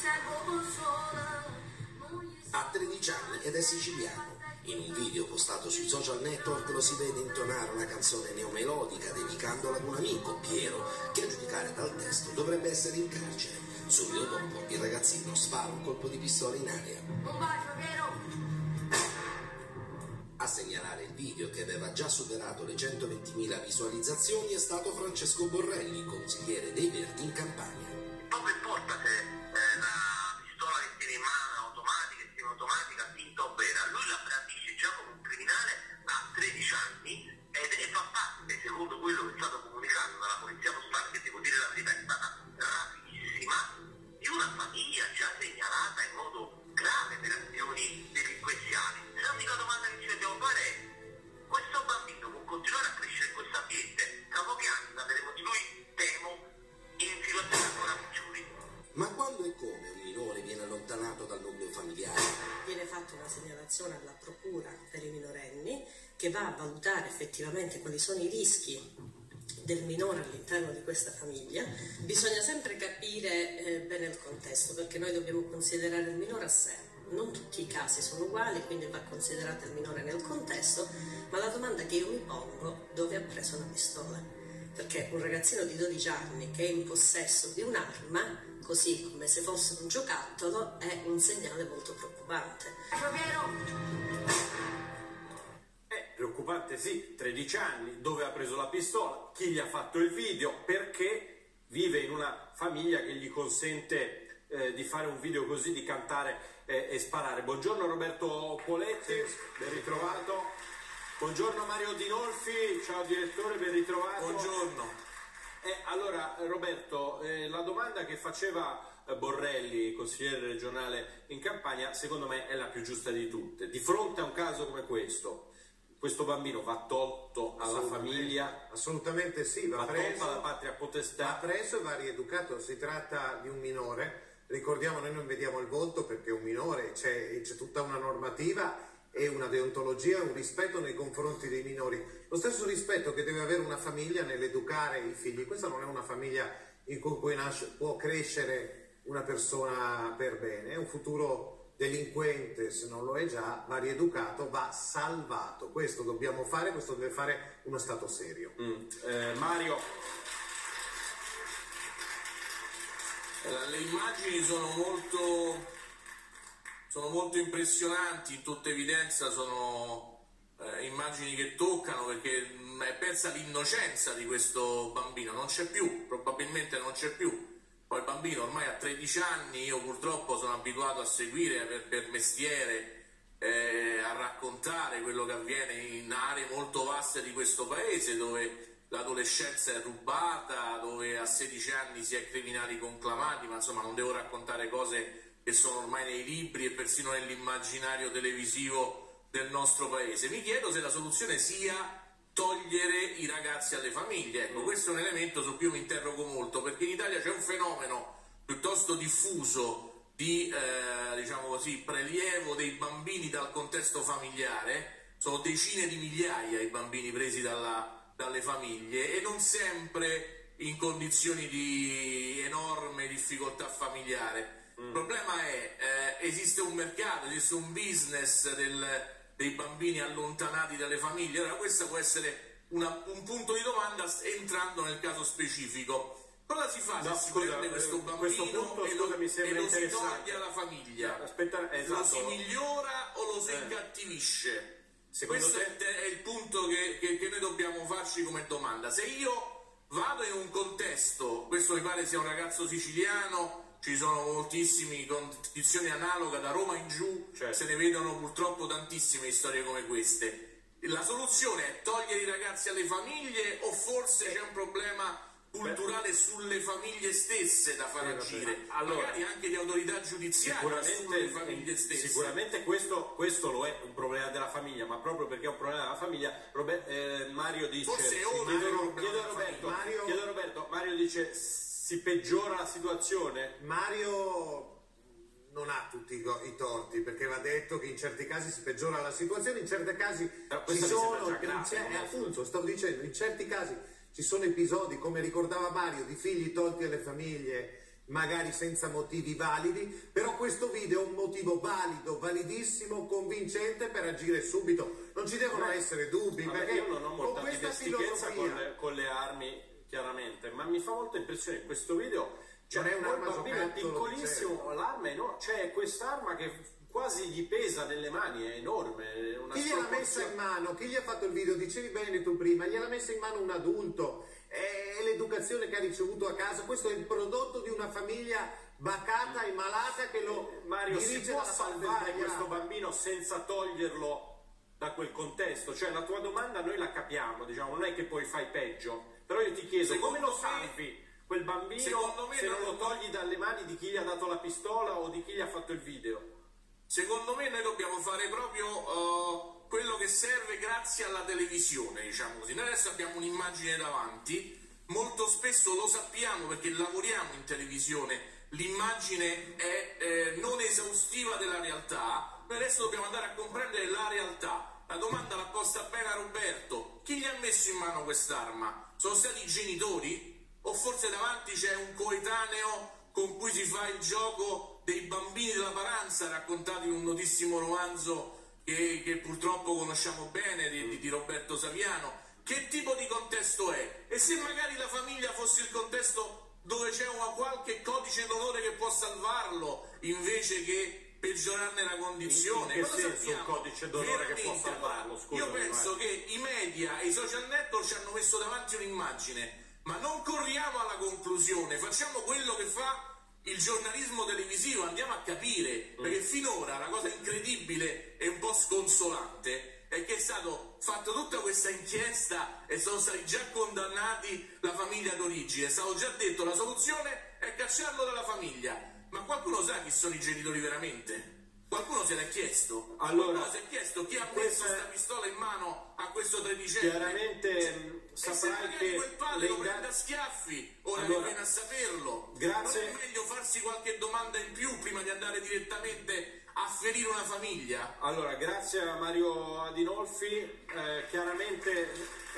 Ha 13 anni ed è siciliano. In un video postato sui social network lo si vede intonare una canzone neomelodica dedicandola ad un amico, Piero, che a giudicare dal testo dovrebbe essere in carcere. Subito dopo il ragazzino spara un colpo di pistola in aria. Un bacio, Piero! A segnalare il video, che aveva già superato le 120.000 visualizzazioni, è stato Francesco Borrelli, consigliere dei Verdi in Campania. Poco importa se la pistola che tiene in mano è automatica, è semiautomatica, finta o vera, lui la brandisce già come un criminale a 13 anni ed fa parte, secondo quello che è stato comunicato dalla polizia postale, che devo dire la verità è stata rapidissima, di una famiglia già segnalata in modo grave per azioni delinquenziali. L'unica domanda che ci dobbiamo fare è: questo bambino può continuare a crescere in questo ambiente? Tra pochi anni parleremo di lui, temo, in situazioni ancora peggiori. Ma quando e come un minore viene allontanato dal nucleo familiare? Viene fatta una segnalazione alla procura per i minorenni, che va a valutare effettivamente quali sono i rischi del minore all'interno di questa famiglia. Bisogna sempre capire bene il contesto, perché noi dobbiamo considerare il minore a sé. Non tutti i casi sono uguali, quindi va considerato il minore nel contesto, ma la domanda che io mi pongo: dove ha preso la pistola? Perché un ragazzino di 12 anni che è in possesso di un'arma, così come se fosse un giocattolo, è un segnale molto preoccupante. Bacio, Piero! Preoccupante sì, 13 anni, dove ha preso la pistola, chi gli ha fatto il video, perché vive in una famiglia che gli consente di fare un video così, di cantare e sparare. Buongiorno Roberto Poletti, ben ritrovato. Buongiorno Mario Dinolfi, ciao direttore, ben ritrovato. Buongiorno. Allora Roberto, la domanda che faceva Borrelli, consigliere regionale in Campania, secondo me è la più giusta di tutte. Di fronte a un caso come questo bambino va tolto alla famiglia? Assolutamente sì, va preso alla patria potestà. Va preso e va rieducato. Si tratta di un minore, ricordiamo, noi non vediamo il volto perché è un minore, c'è tutta una normativa e una deontologia, un rispetto nei confronti dei minori, lo stesso rispetto che deve avere una famiglia nell'educare i figli. Questa non è una famiglia in cui può crescere una persona per bene, è un futuro delinquente, se non lo è già, va rieducato, va salvato. Questo dobbiamo fare, questo deve fare uno Stato serio. Mario. Le immagini sono molto impressionanti, in tutta evidenza sono immagini che toccano, perché pensa all'innocenza di questo bambino, non c'è più, probabilmente non c'è più. Poi il bambino ormai ha 13 anni, io purtroppo sono abituato a seguire per mestiere, a raccontare quello che avviene in aree molto vaste di questo paese, dove l'adolescenza è rubata, dove a 16 anni si è criminali conclamati, ma insomma non devo raccontare cose che sono ormai nei libri e persino nell'immaginario televisivo del nostro paese. Mi chiedo se la soluzione sia togliere i ragazzi alle famiglie. Ecco, questo è un elemento su cui io mi interrogo molto, perché in Italia c'è un fenomeno piuttosto diffuso di diciamo così, prelievo dei bambini dal contesto familiare. Sono decine di migliaia i bambini presi dalle famiglie, e non sempre in condizioni di enorme difficoltà familiare. Il problema è esiste un mercato, esiste un business dei bambini allontanati dalle famiglie. Allora questo può essere un punto di domanda entrando nel caso specifico. Cosa si fa se si prende questo bambino e lo si toglie alla famiglia? Lo si migliora o lo si incattivisce? Questo è il punto che noi dobbiamo farci come domanda. Se io vado in un contesto, questo mi pare sia un ragazzo siciliano, ci sono moltissime condizioni analoghe da Roma in giù, se ne vedono purtroppo tantissime storie come queste. La soluzione è togliere i ragazzi alle famiglie, o forse c'è un problema culturale sulle famiglie stesse da far agire, magari anche di autorità giudiziaria sulle famiglie stesse? Sicuramente questo lo è un problema della famiglia, ma proprio perché è un problema della famiglia, Mario dice, forse chiedo a Roberto, Mario dice si peggiora la situazione. Mario non ha tutti i torti, perché va detto che in certi casi si peggiora la situazione, in certi casi ci sono, appunto, stavo dicendo, in certi casi ci sono episodi, come ricordava Mario, di figli tolti alle famiglie magari senza motivi validi, però questo video è un motivo valido, validissimo, convincente per agire subito. Non ci devono essere dubbi, perché io non ho molta con questa dimestichezza filosofia con le armi, chiaramente, ma mi fa molta impressione questo video. Cioè, non è un'arma bambino è piccolissimo, l'arma è enorme, c'è quest'arma che quasi gli pesa nelle mani, è enorme. È una chi gliel'ha messa in mano? Chi gli ha fatto il video? Dicevi bene tu prima, gliel'ha messa in mano un adulto, è l'educazione che ha ricevuto a casa, questo è il prodotto di una famiglia bacata e malata che lo Mario, si dirige può dalla salvare parte questo bambino senza toglierlo da quel contesto? Cioè, la tua domanda noi la capiamo, diciamo, non è che poi fai peggio, però io ti chiedo, come lo salvi quel bambino se non lo togli dalle mani di chi gli ha dato la pistola o di chi gli ha fatto il video? Secondo me noi dobbiamo fare proprio quello che serve grazie alla televisione, diciamo così. Noi adesso abbiamo un'immagine davanti, molto spesso lo sappiamo perché lavoriamo in televisione, l'immagine è non esaustiva della realtà, noi adesso dobbiamo andare a comprendere la realtà. La domanda la posta bene a Roberto: chi gli ha messo in mano quest'arma? Sono stati i genitori? O forse davanti c'è un coetaneo con cui si fa il gioco dei bambini della Paranza, raccontati in un notissimo romanzo che purtroppo conosciamo bene, di Roberto Saviano? Che tipo di contesto è? E se magari la famiglia fosse il contesto dove c'è qualche codice d'onore che può salvarlo, invece che peggiorarne la condizione? In che senso un codice d'onore che può salvarlo? Scusami, io penso che i media e i social network ci hanno messo davanti un'immagine, ma non corriamo alla conclusione, facciamo quello che fa il giornalismo televisivo, andiamo a capire, perché finora la cosa incredibile e un po' sconsolante è che è stato fatto tutta questa inchiesta e sono stati già condannati la famiglia d'origine, è stato già detto la soluzione è cacciarlo dalla famiglia, ma qualcuno sa chi sono i genitori veramente? Qualcuno se l'è chiesto? Allora, qualcuno si è chiesto chi ha messo questa pistola in mano a questo tredicenne? Chiaramente saprai che quel padre lo prende a schiaffi, ora viene a saperlo. Grazie. Non è meglio farsi qualche domanda in più prima di andare direttamente a ferire una famiglia? Allora, grazie a Mario Adinolfi, chiaramente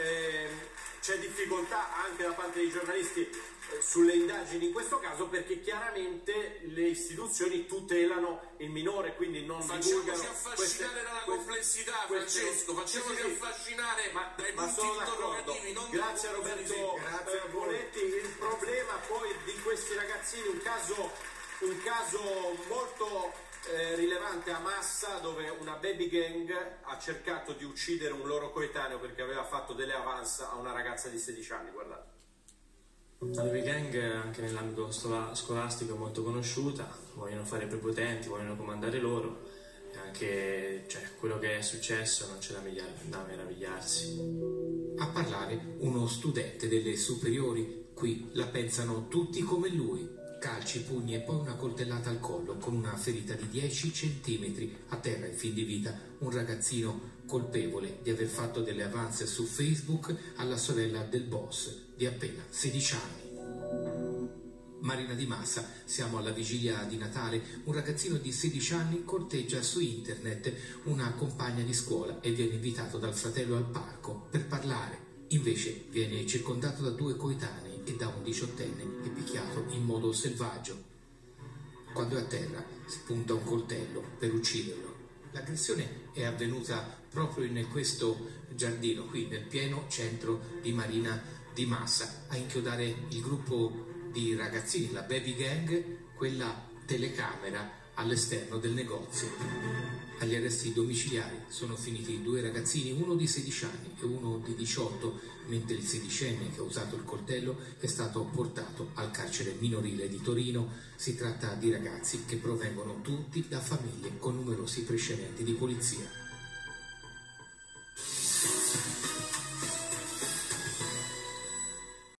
c'è difficoltà anche da parte dei giornalisti sulle indagini in questo caso, perché chiaramente le istituzioni tutelano il minore, quindi non divulgano. Facciamoci affascinare dalla complessità, Francesco, facciamoci affascinare dai punti interrogativi, non grazie a Roberto Bonetti. Il problema poi di questi ragazzini, un caso molto rilevante a Massa, dove una baby gang ha cercato di uccidere un loro coetaneo perché aveva fatto delle avance a una ragazza di 16 anni, guardate. La baby gang anche nell'ambito scolastico è molto conosciuta, vogliono fare i prepotenti, vogliono comandare loro, e anche quello che è successo non c'è da meravigliarsi. A parlare uno studente delle superiori, qui la pensano tutti come lui. Calci, pugni e poi una coltellata al collo con una ferita di 10 centimetri. A terra in fin di vita un ragazzino colpevole di aver fatto delle avance su Facebook alla sorella del boss di appena 16 anni. Marina di Massa, siamo alla vigilia di Natale. Un ragazzino di 16 anni corteggia su internet una compagna di scuola e viene invitato dal fratello al parco per parlare. Invece viene circondato da 2 coetanei e da un 18enne e picchiato in modo selvaggio. Quando è a terra si punta un coltello per ucciderlo. L'aggressione è avvenuta proprio in questo giardino, qui nel pieno centro di Marina di Massa. A inchiodare il gruppo di ragazzini, la baby gang, quella telecamera all'esterno del negozio. Agli arresti domiciliari sono finiti 2 ragazzini, uno di 16 anni e uno di 18, mentre il 16enne che ha usato il coltello è stato portato al carcere minorile di Torino. Si tratta di ragazzi che provengono tutti da famiglie con numerosi precedenti di polizia.